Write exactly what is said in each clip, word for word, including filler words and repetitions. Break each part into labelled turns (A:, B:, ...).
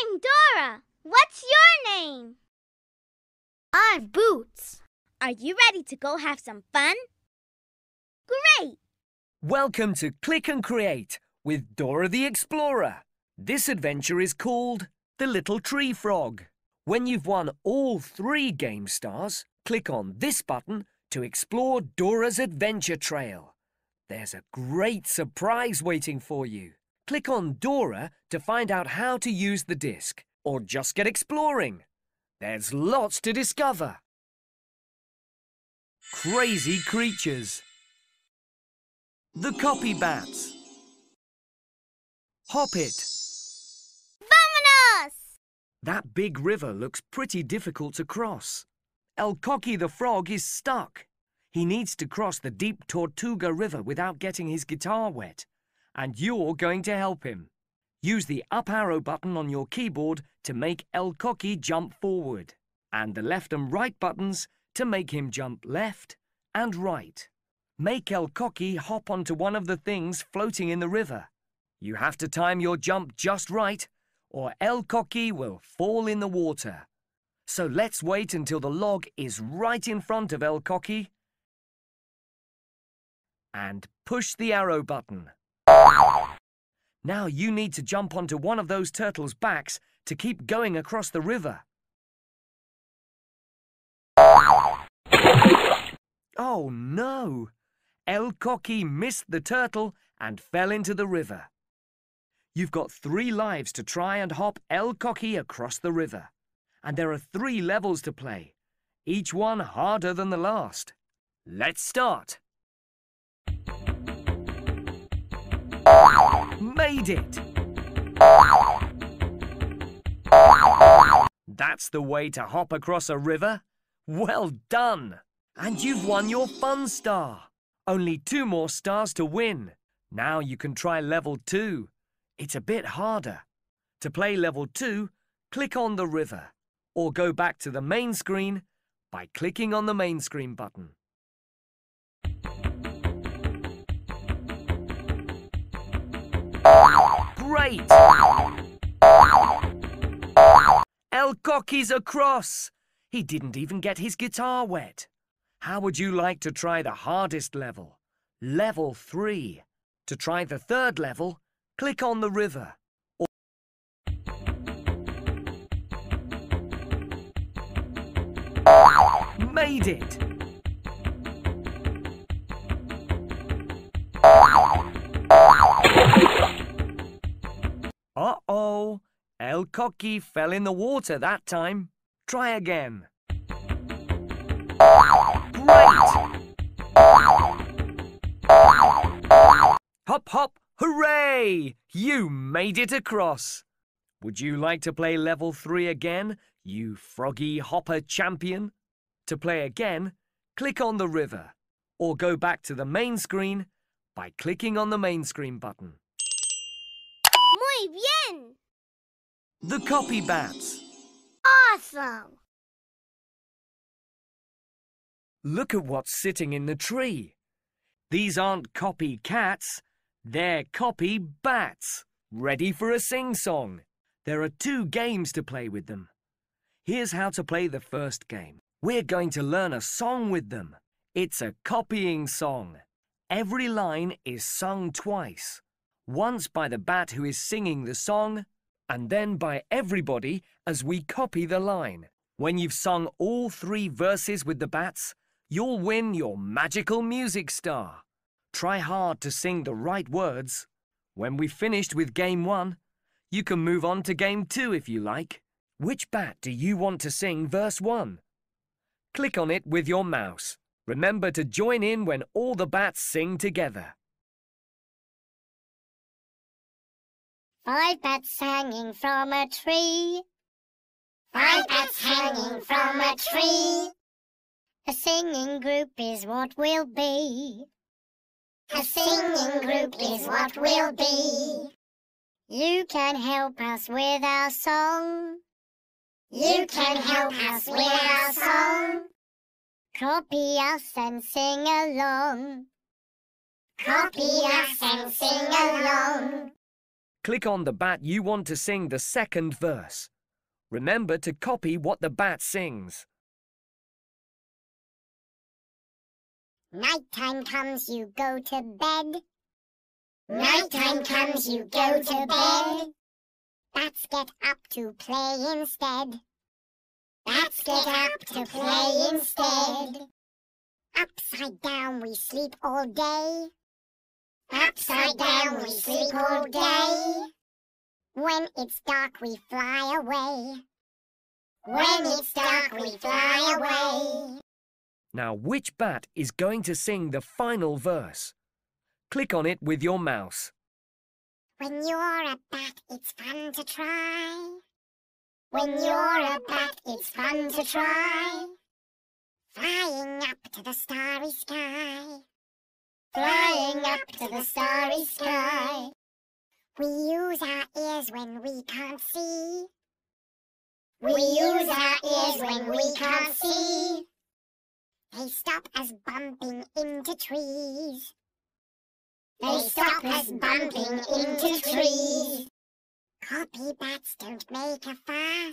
A: I'm Dora. What's your name? I'm Boots. Are you ready to go have some fun? Great!
B: Welcome to Click and Create with Dora the Explorer. This adventure is called The Little Tree Frog. When you've won all three game stars, click on this button to explore Dora's adventure trail. There's a great surprise waiting for you. Click on Dora to find out how to use the disc, or just get exploring. There's lots to discover. Crazy creatures. The copy bats. Hop it.
A: Vamonos!
B: That big river looks pretty difficult to cross. El Coqui the frog is stuck. He needs to cross the deep Tortuga River without getting his guitar wet. And you're going to help him. Use the up arrow button on your keyboard to make El Coqui jump forward, and the left and right buttons to make him jump left and right. Make El Coqui hop onto one of the things floating in the river. You have to time your jump just right, or El Coqui will fall in the water. So let's wait until the log is right in front of El Coqui and push the arrow button. Now you need to jump onto one of those turtles' backs to keep going across the river. Oh no! El Coqui missed the turtle and fell into the river. You've got three lives to try and hop El Coqui across the river. And there are three levels to play, each one harder than the last. Let's start. Made it! That's the way to hop across a river. Well done! And you've won your fun star. Only two more stars to win. Now you can try level two. It's a bit harder. To play level two, click on the river, or go back to the main screen by clicking on the main screen button. Great! El Coqui's across! He didn't even get his guitar wet. How would you like to try the hardest level? Level three. To try the third level, click on the river. Or Made it! Uh-oh! El Coqui fell in the water that time. Try again. Great! Hop, hop, hooray! You made it across. Would you like to play level three again, you froggy hopper champion? To play again, click on the river, or go back to the main screen by clicking on the main screen button.
A: Muy bien!
B: The copy bats.
A: Awesome!
B: Look at what's sitting in the tree. These aren't copy cats, they're copy bats, ready for a sing-song. There are two games to play with them. Here's how to play the first game. We're going to learn a song with them. It's a copying song. Every line is sung twice. Once by the bat who is singing the song, and then by everybody as we copy the line. When you've sung all three verses with the bats, you'll win your magical music star. Try hard to sing the right words. When we've finished with game one, you can move on to game two if you like. Which bat do you want to sing verse one? Click on it with your mouse. Remember to join in when all the bats sing together.
C: Five bats hanging from a tree. Five bats hanging from a tree. A singing group is what we'll be. A singing group is what we'll be. You can help us with our song. You can help us with our song. Copy us and sing along. Copy us and sing along.
B: Click on the bat you want to sing the second verse. Remember to copy what the bat sings.
C: Nighttime comes, you go to bed. Nighttime comes, you go to bed. Bats get up to play instead. Bats get up to play instead. Upside down we sleep all day. Upside down we sleep all day. When it's dark we fly away. When it's dark we fly away.
B: Now, which bat is going to sing the final verse? Click on it with your mouse.
C: When you're a bat, it's fun to try. When you're a bat, it's fun to try. Flying up to the starry sky. Flying up to the starry sky. We use our ears when we can't see. We use our ears when we can't see. They stop us bumping into trees. They stop us bumping into trees. Copy bats don't make a fuss.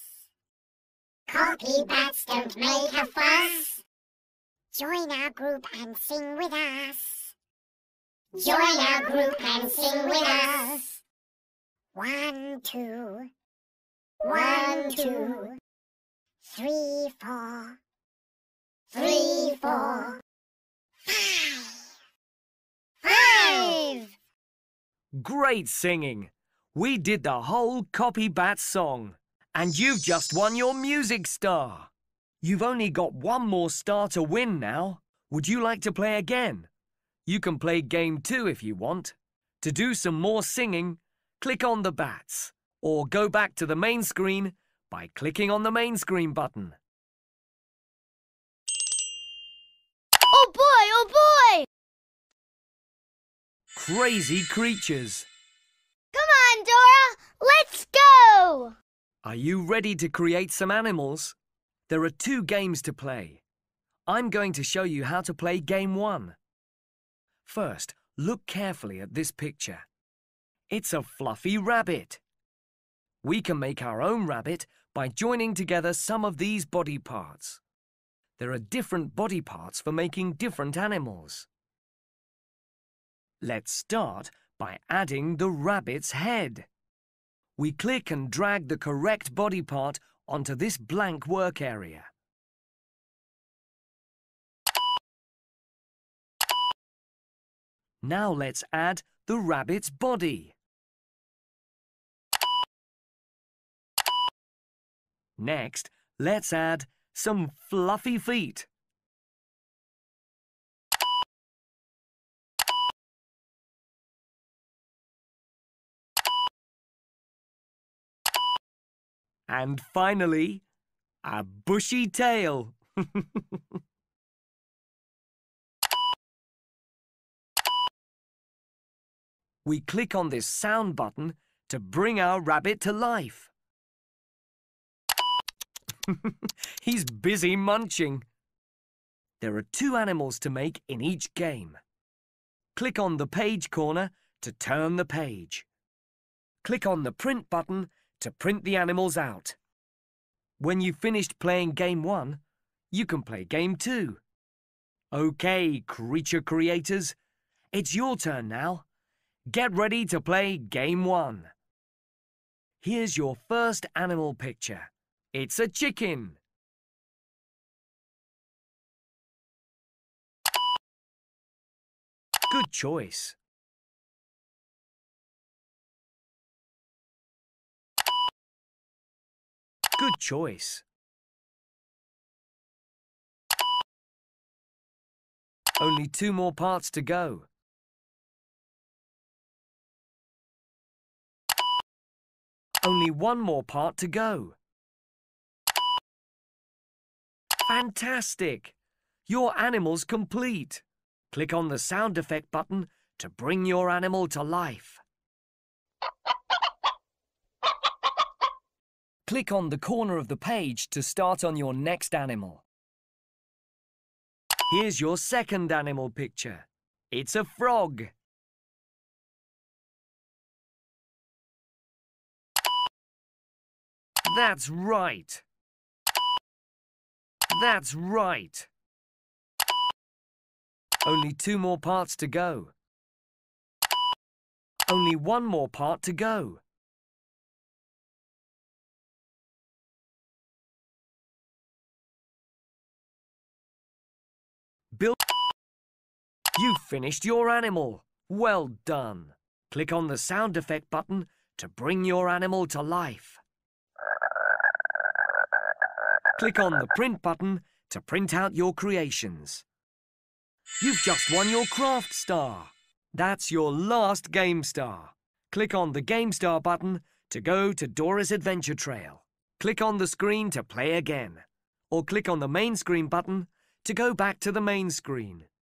C: Copy bats don't make a fuss. Join our group and sing with us. Join our group and sing with us. One, two. One, two. Three, four. Three, four. Five. Five!
B: Great singing! We did the whole Copy Bat song. And you've just won your music star. You've only got one more star to win now. Would you like to play again? You can play game two if you want. To do some more singing, click on the bats. Or go back to the main screen by clicking on the main screen button.
A: Oh boy, oh boy!
B: Crazy creatures.
A: Come on, Dora! Let's go!
B: Are you ready to create some animals? There are two games to play. I'm going to show you how to play game one. First, look carefully at this picture. It's a fluffy rabbit. We can make our own rabbit by joining together some of these body parts. There are different body parts for making different animals. Let's start by adding the rabbit's head. We click and drag the correct body part onto this blank work area. Now let's add the rabbit's body. Next, let's add some fluffy feet. And finally, a bushy tail. We click on this sound button to bring our rabbit to life. He's busy munching. There are two animals to make in each game. Click on the page corner to turn the page. Click on the print button to print the animals out. When you've finished playing game one, you can play game two. Okay, creature creators, it's your turn now. Get ready to play game one. Here's your first animal picture. It's a chicken. Good choice. Good choice. Only two more parts to go. Only one more part to go. Fantastic! Your animal's complete. Click on the sound effect button to bring your animal to life. Click on the corner of the page to start on your next animal. Here's your second animal picture. It's a frog. That's right. That's right. Only two more parts to go. Only one more part to go. Bill, you've finished your animal. Well done. Click on the sound effect button to bring your animal to life. Click on the print button to print out your creations. You've just won your craft star. That's your last game star. Click on the Game Star button to go to Dora's Adventure Trail. Click on the screen to play again. Or click on the main screen button to go back to the main screen.